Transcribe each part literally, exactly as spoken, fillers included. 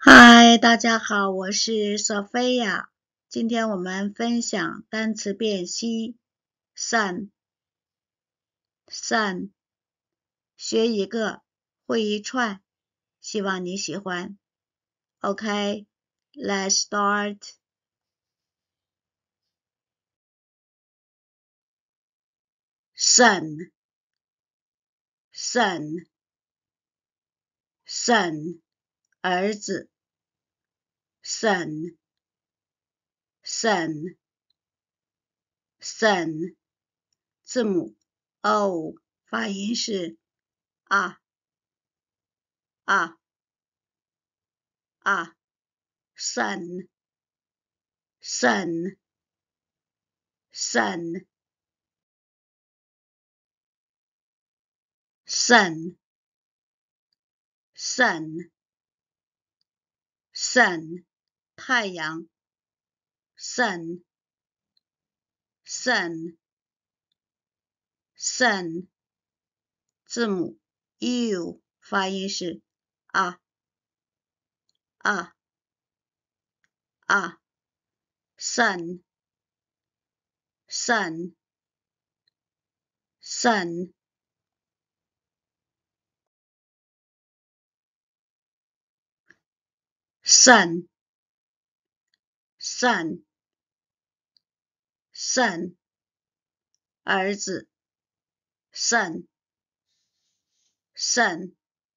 嗨，大家好，我是索菲亚。今天我们分享单词辨析 sun sun 学一个会一串，希望你喜欢。OK, let's start. Son son son 儿子 son son son 字母 O 发音是啊啊啊 son son son sun sun sun 太阳 sun sun sun 字母 U 发音是啊啊啊 sun sun sun sun sun sun 儿子 sun sun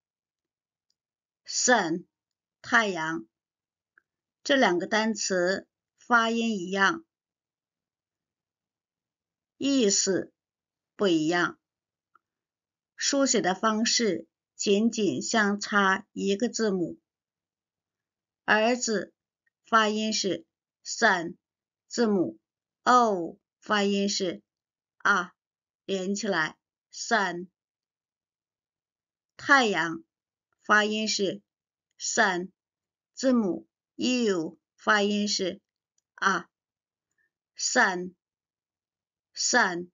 sun 太阳，这两个单词发音一样，意思不一样，书写的方式仅仅相差一个字母。儿子发音是 son， 字母 O 发音是啊，连起来 son。太阳发音是 sun， 字母 U 发音是啊 sun sun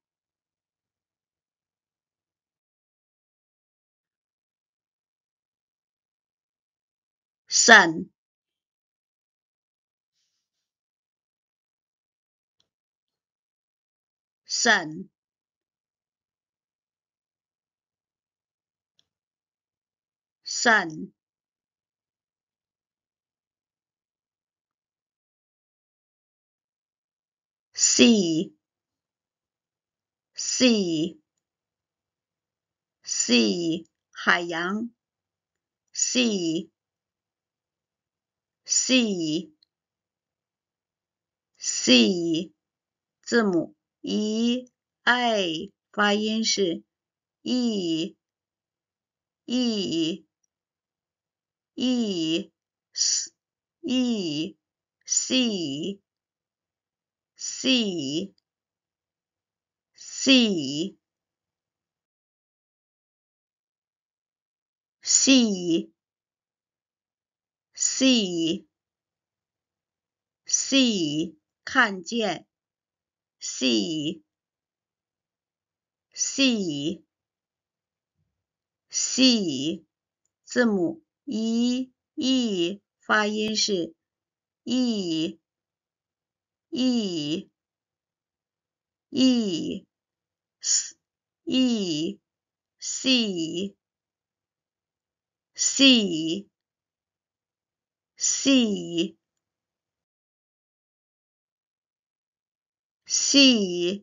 sun sun sun sea sea sea 海洋 sea sea sea 字母 E I 发音是 E E E S E C C C C C C 看见 C C C 字母 E E 发音是 E E E S E C C C C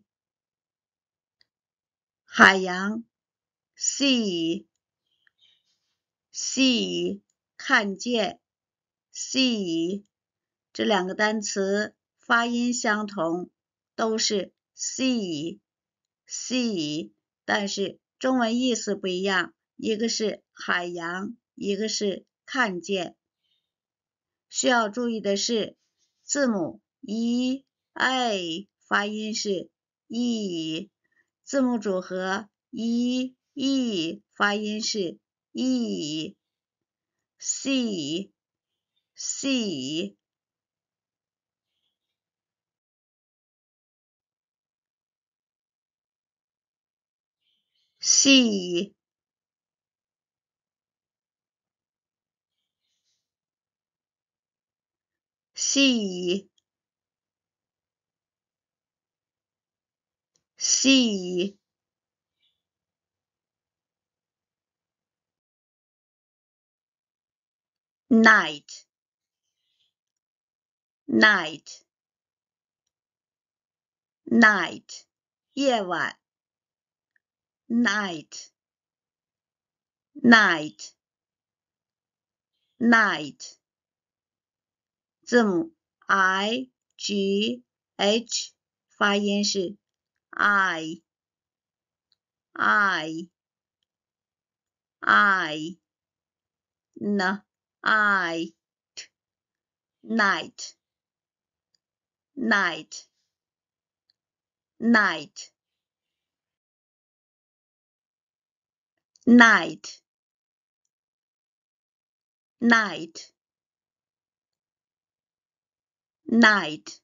海洋 C C 看见 C 这两个单词发音相同，都是 C C， 但是中文意思不一样，一个是海洋，一个是看见。需要注意的是，字母 E I 发音是 E， 字母组合 E E 发音是 E C C C see see night night night 夜晚 night night night 字母 I G H 发音是 I I I N I T night night night night night night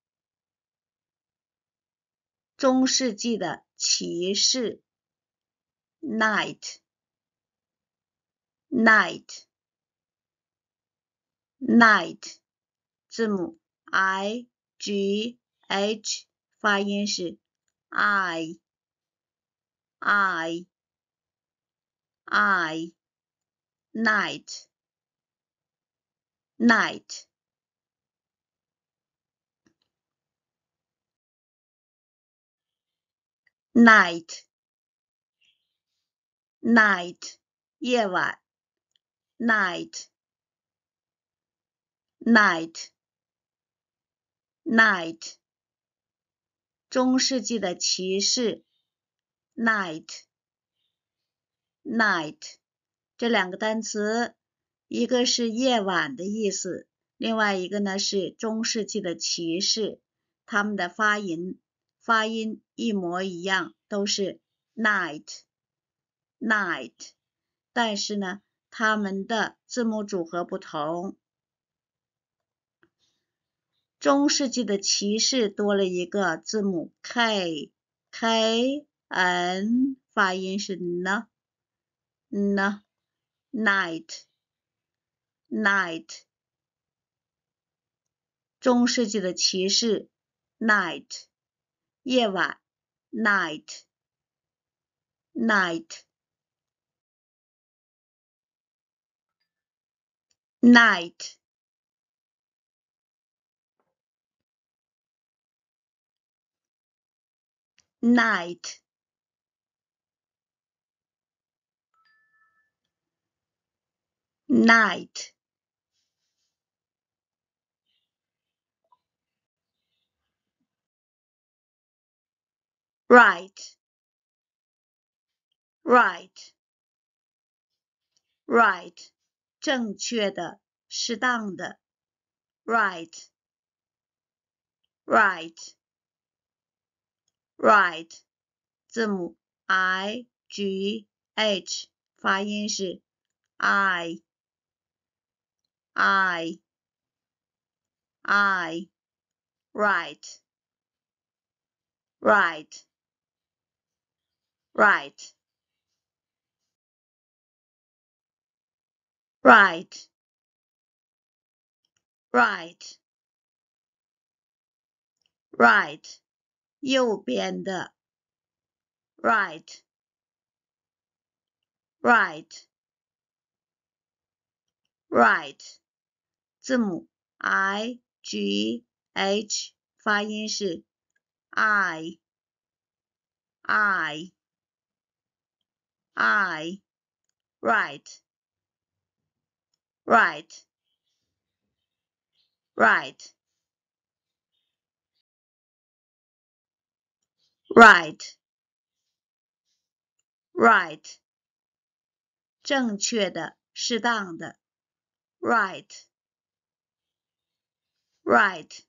中世纪的骑士 night night night 字母 I G H 发音是 I I I night night night night 夜晚 night night night 中世纪的骑士 night night 这两个单词，一个是夜晚的意思，另外一个呢是中世纪的骑士，他们的发音发音一模一样，都是 night night， 但是呢他们的字母组合不同。中世纪的骑士多了一个字母 K K N 发音是 N N night night 中世纪的骑士 night 夜晚 night night night night night right right right 正确的适当的 right right right 字母 I G H 发音是 I I I right right right right right right 右边的 right right right 字母 I G H 发音是 I I I right right right right right 正确的适当的 right right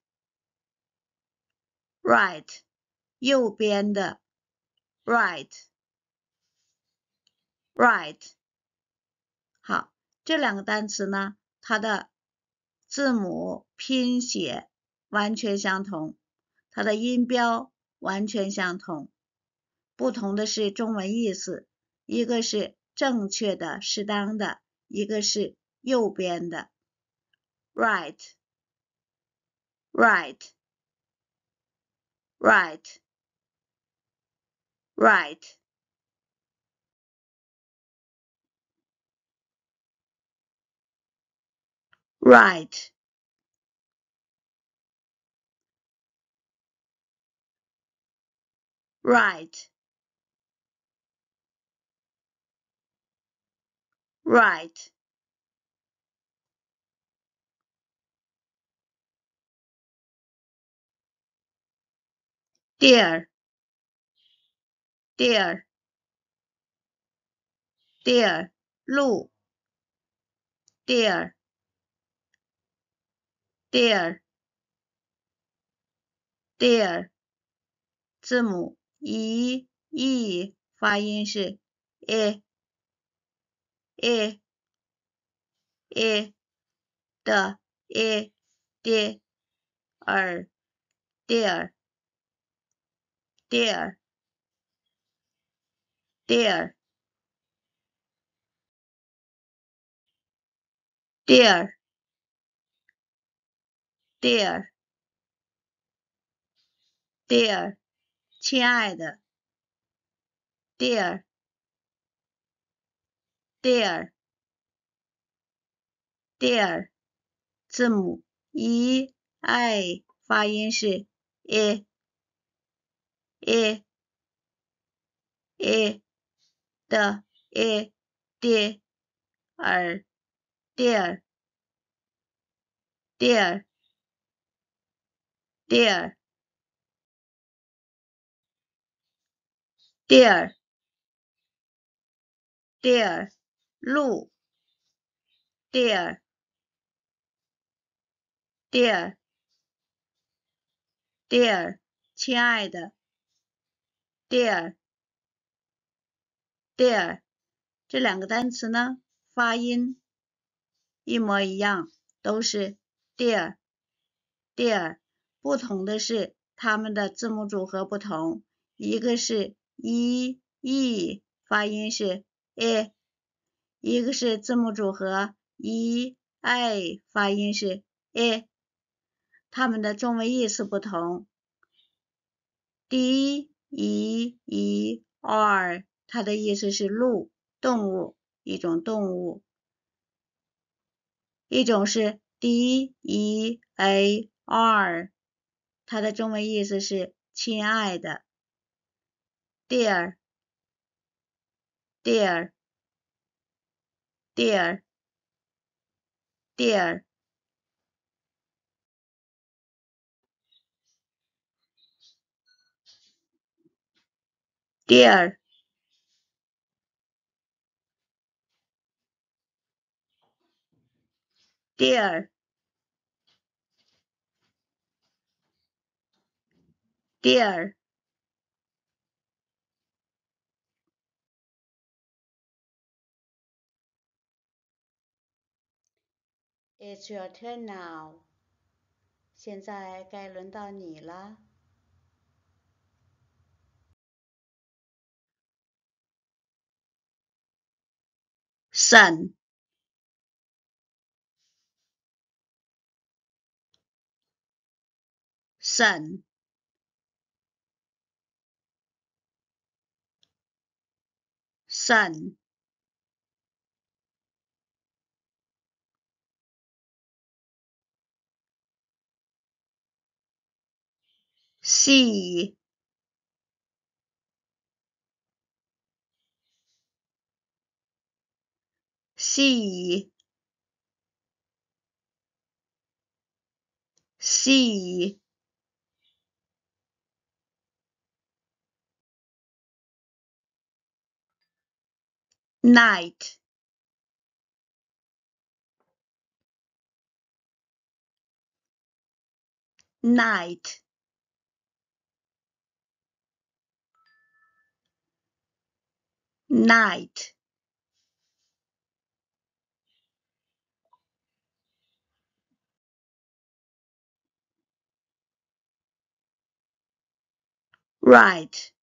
right 右边的 right right 好，这两个单词呢，它的字母拼写完全相同，它的音标完全相同，不同的是中文意思，一个是正确的适当的，一个是右边的 right right, right, right, right, right, right, dear, dear, dear, 路 dear, dear, dear, 字母 e e 发音是 e e e 的 e d er dear dear dear dear dear dear 亲爱的 dear dear dear 字母 e i 发音是 e e e 的 e d er dear dear dear dear dear 路 dear dear dear 亲爱的 dear dear 这两个单词呢，发音一模一样，都是 dear dear， 不同的是它们的字母组合不同，一个是 e e 发音是 e， 一个是字母组合 e i 发音是 e， 它们的中文意思不同。d e e r 它的意思是鹿，动物，一种动物。一种是 d e a r， 它的中文意思是亲爱的。dear dear dear dear dear dear dear It's your turn now. 现在该轮到你了。sun sun sun sea sea sea night night night right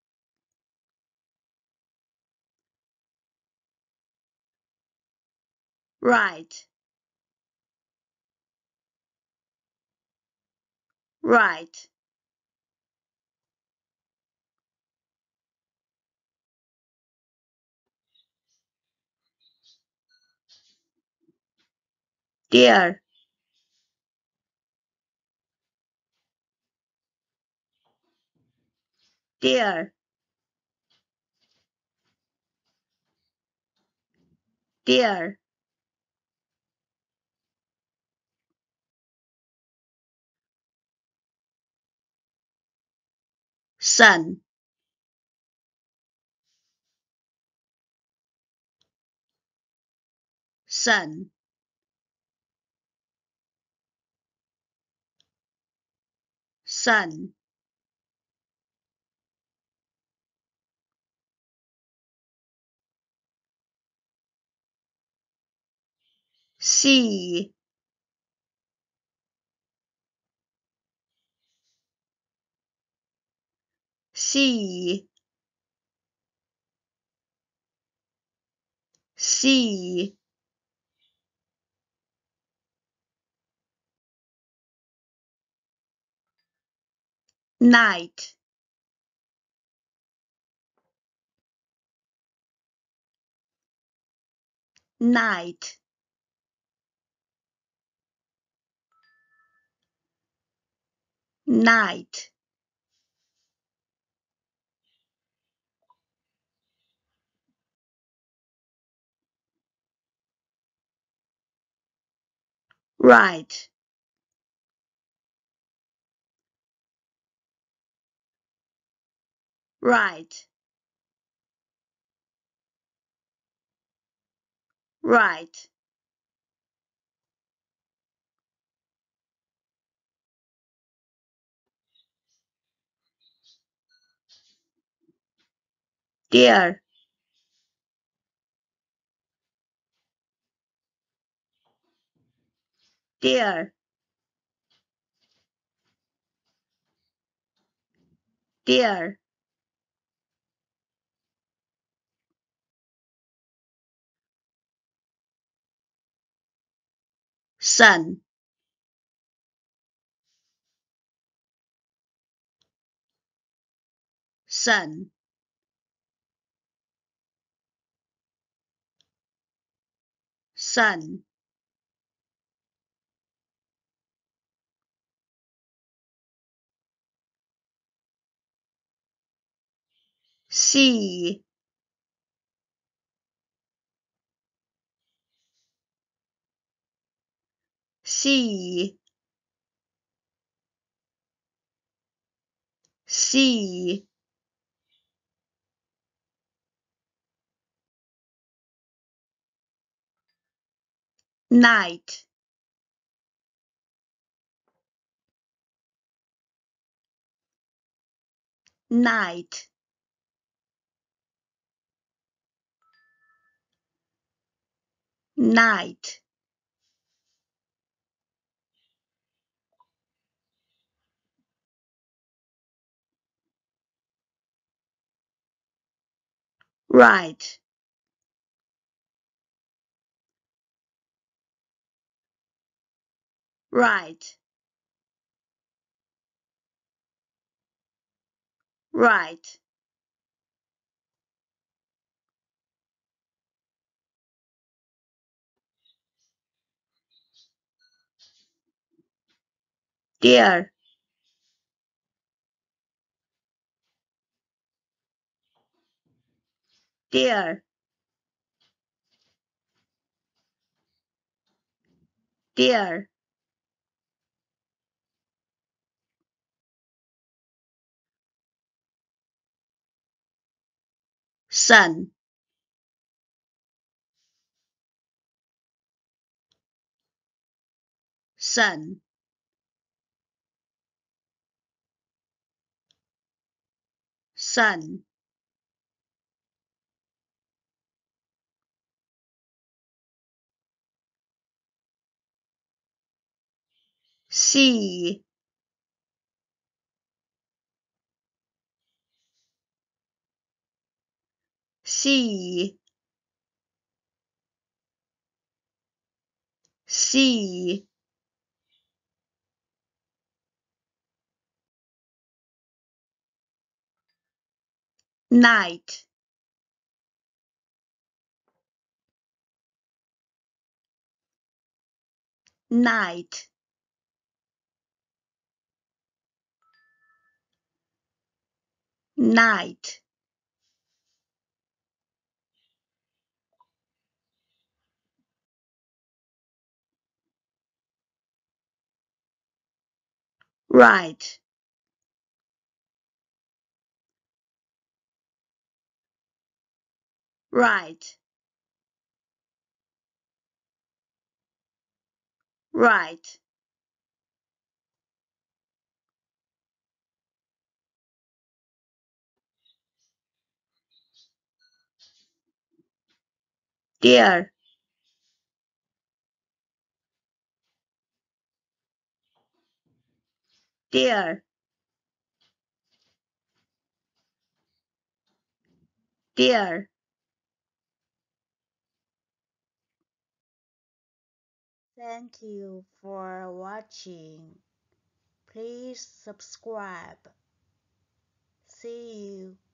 right right, dear, dear, dear, son, son, son, see, see, see, night, night, night, right, right, right, dear, dear, dear, son, son, son, see, see, see, night, night, night, right, right, right, dear, dear, dear, son, son, son, see, see, see, night, night, night, right, right, right. Dear, dear, dear. Thank you for watching. Please subscribe. See you.